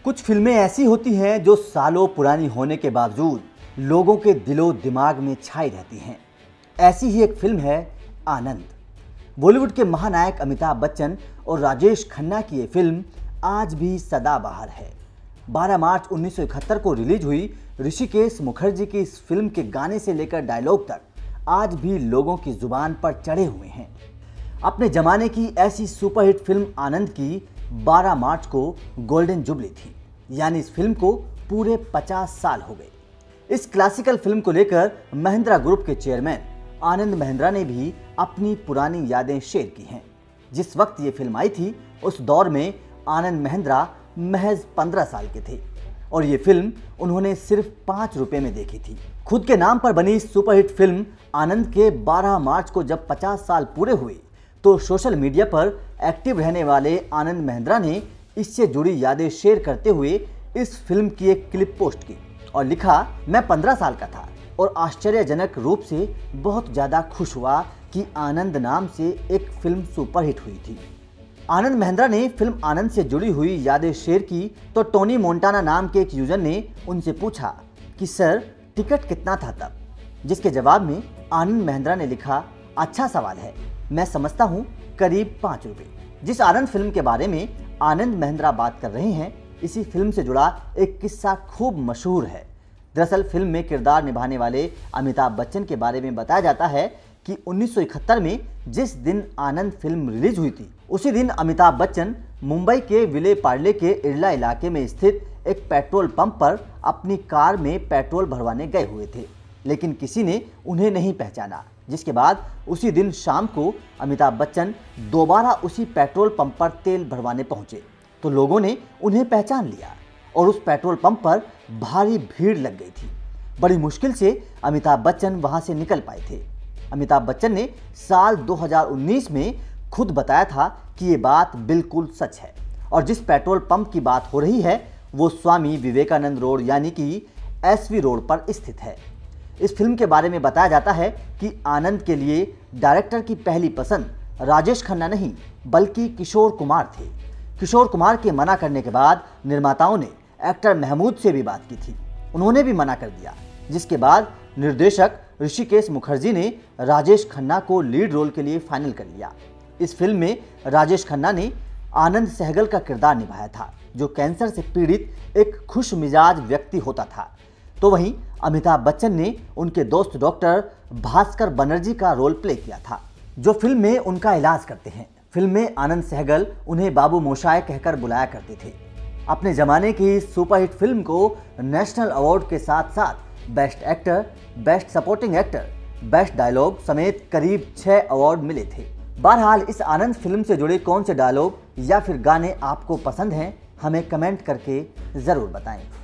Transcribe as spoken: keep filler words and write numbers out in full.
कुछ फिल्में ऐसी होती हैं जो सालों पुरानी होने के बावजूद लोगों के दिलो दिमाग में छाई रहती हैं। ऐसी ही एक फिल्म है आनंद। बॉलीवुड के महानायक अमिताभ बच्चन और राजेश खन्ना की ये फिल्म आज भी सदाबहार है। बारह मार्च उन्नीस सौ इकहत्तर को रिलीज हुई ऋषिकेश मुखर्जी की इस फिल्म के गाने से लेकर डायलॉग तक आज भी लोगों की जुबान पर चढ़े हुए हैं। अपने जमाने की ऐसी सुपरहिट फिल्म आनंद की बारह मार्च को गोल्डन जुबली थी, यानी इस फिल्म को पूरे पचास साल हो गए। इस क्लासिकल फिल्म को लेकर महिंद्रा ग्रुप के चेयरमैन आनंद महिंद्रा ने भी अपनी पुरानी यादें शेयर की हैं। जिस वक्त ये फिल्म आई थी उस दौर में आनंद महिंद्रा महज पंद्रह साल के थे और ये फिल्म उन्होंने सिर्फ पाँच रुपए में देखी थी। खुद के नाम पर बनी सुपरहिट फिल्म आनंद के बारह मार्च को जब पचास साल पूरे हुए तो सोशल मीडिया पर एक्टिव रहने वाले आनंद महिंद्रा ने इससे जुड़ी यादें शेयर करते हुए इस फिल्म की एक क्लिप पोस्ट की और लिखा, मैं पंद्रह साल का था और आश्चर्यजनक रूप से बहुत ज़्यादा खुश हुआ कि आनंद नाम से एक फिल्म सुपरहिट हुई थी। आनंद महिंद्रा ने फिल्म आनंद से जुड़ी हुई यादें शेयर की तो टोनी मोंटाना नाम के एक यूजर ने उनसे पूछा कि सर टिकट कितना था तब, जिसके जवाब में आनंद महिंद्रा ने लिखा, अच्छा सवाल है, मैं समझता हूँ करीब पाँच रुपये। जिस आनंद फिल्म के बारे में आनंद महिंद्रा बात कर रहे हैं, इसी फिल्म से जुड़ा एक किस्सा खूब मशहूर है। दरअसल फिल्म में किरदार निभाने वाले अमिताभ बच्चन के बारे में बताया जाता है कि उन्नीस सौ इकहत्तर में जिस दिन आनंद फिल्म रिलीज हुई थी उसी दिन अमिताभ बच्चन मुंबई के विले पार्ले के इरला इलाके में स्थित एक पेट्रोल पंप पर अपनी कार में पेट्रोल भरवाने गए हुए थे, लेकिन किसी ने उन्हें नहीं पहचाना। जिसके बाद उसी दिन शाम को अमिताभ बच्चन दोबारा उसी पेट्रोल पंप पर तेल भरवाने पहुंचे तो लोगों ने उन्हें पहचान लिया और उस पेट्रोल पंप पर भारी भीड़ लग गई थी। बड़ी मुश्किल से अमिताभ बच्चन वहां से निकल पाए थे। अमिताभ बच्चन ने साल दो हज़ार उन्नीस में खुद बताया था कि ये बात बिल्कुल सच है और जिस पेट्रोल पंप की बात हो रही है वो स्वामी विवेकानंद रोड यानी कि एसवी रोड पर स्थित है। इस फिल्म के बारे में बताया जाता है कि आनंद के लिए डायरेक्टर की पहली पसंद राजेश खन्ना नहीं बल्कि किशोर कुमार थे। किशोर कुमार के मना करने के बाद निर्माताओं ने एक्टर महमूद से भी बात की थी, उन्होंने भी मना कर दिया, जिसके बाद निर्देशक ऋषिकेश मुखर्जी ने राजेश खन्ना को लीड रोल के लिए फाइनल कर लिया। इस फिल्म में राजेश खन्ना ने आनंद सहगल का किरदार निभाया था, जो कैंसर से पीड़ित एक खुश मिजाज व्यक्ति होता था। तो वहीं अमिताभ बच्चन ने उनके दोस्त डॉक्टर भास्कर बनर्जी का रोल प्ले किया था, जो फिल्म में उनका इलाज करते हैं। फिल्म में आनंद सहगल उन्हें बाबू मोशाय कहकर बुलाया करते थे। अपने जमाने की सुपरहिट फिल्म को नेशनल अवार्ड के साथ साथ best actor, best supporting actor, best dialogue समेत करीब छह अवार्ड मिले थे। बहरहाल इस आनंद फिल्म से जुड़े कौन से डायलॉग या फिर गाने आपको पसंद हैं, हमें कमेंट करके ज़रूर बताएं।